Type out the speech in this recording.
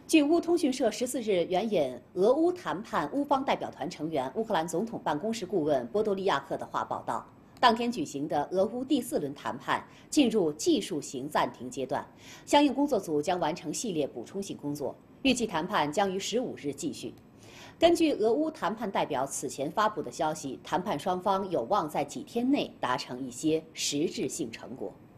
据乌通讯社14日援引俄乌谈判乌方代表团成员、乌克兰总统办公室顾问波多利亚克的话报道，当天举行的俄乌第4轮谈判进入技术型暂停阶段，相应工作组将完成系列补充性工作，预计谈判将于15日继续。根据俄乌谈判代表此前发布的消息，谈判双方有望在几天内达成一些实质性成果。